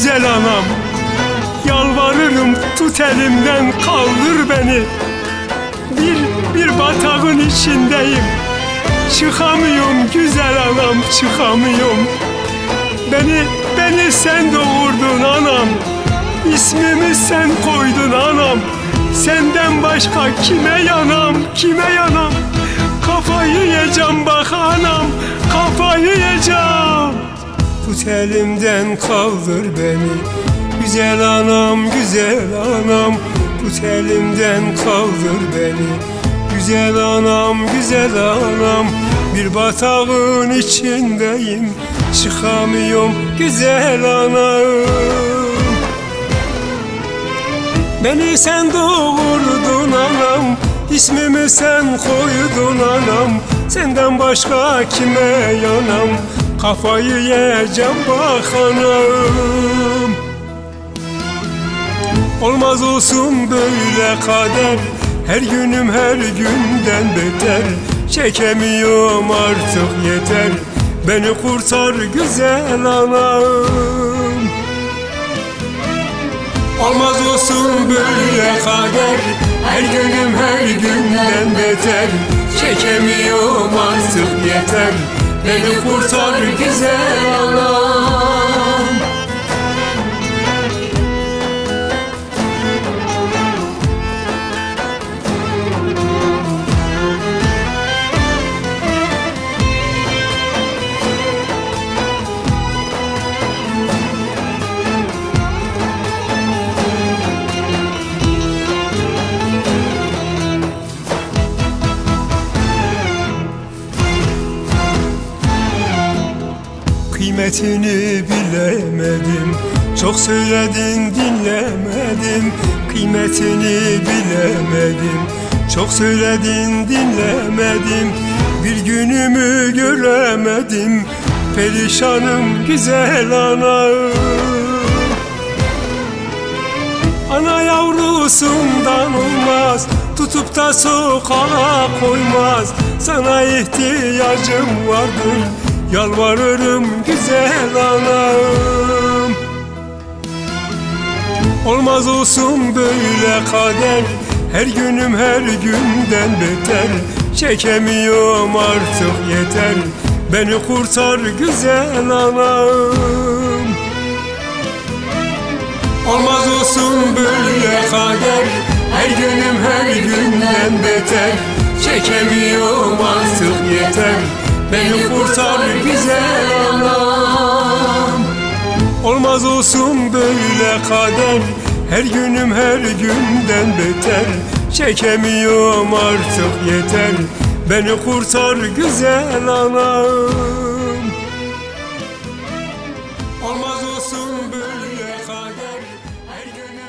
güzel anam. Yalvarırım tut elimden kaldır beni. Bir batağın içindeyim. Çıkamıyorum güzel anam, çıkamıyorum. Beni sen doğurdun anam. İsmimi sen koydun anam. Senden başka kime yanam, kime yanam? Kafayı yiyeceğim bak anam, kafayı yiyeceğim. Tut elimden kaldır beni, güzel anam, güzel anam. Tut elimden kaldır beni, güzel anam, güzel anam. Bir batağın içindeyim, çıkamıyorum güzel anam. Beni sen doğurdun anam, ismimi sen koydun anam. Senden başka kime yanam, kafayı yiyeceğim bak anam. Olmaz olsun böyle kader, her günüm her günden beter. Çekemiyorum artık yeter, beni kurtar güzel anam. Olmaz olsun böyle kader, her günüm her günden beter. Çekemiyorum artık yeter, beni kurtar güzel anam. Kıymetini bilemedim, çok söyledin dinlemedim. Kıymetini bilemedim, çok söyledin dinlemedim. Bir günümü göremedim, perişanım güzel anam. Ana yavrusundan olmaz, tutup da sokağa koymaz. Sana ihtiyacım vardır, yalvarırım güzel anam. Olmaz olsun böyle kader, her günüm her günden beter. Çekemiyorum artık yeter, beni kurtar güzel anam. Olmaz olsun böyle kader, her günüm her günden beter. Çekemiyorum artık yeter, beni kurtar güzel anam. Olmaz olsun böyle kader, her günüm her günden beter. Çekemiyorum artık yeter, beni kurtar güzel anam. Olmaz olsun böyle kader, her günüm